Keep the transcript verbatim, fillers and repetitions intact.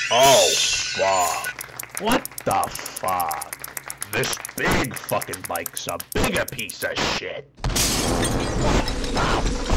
Oh, fuck. What the fuck? This big fucking bike's a bigger piece of shit. What the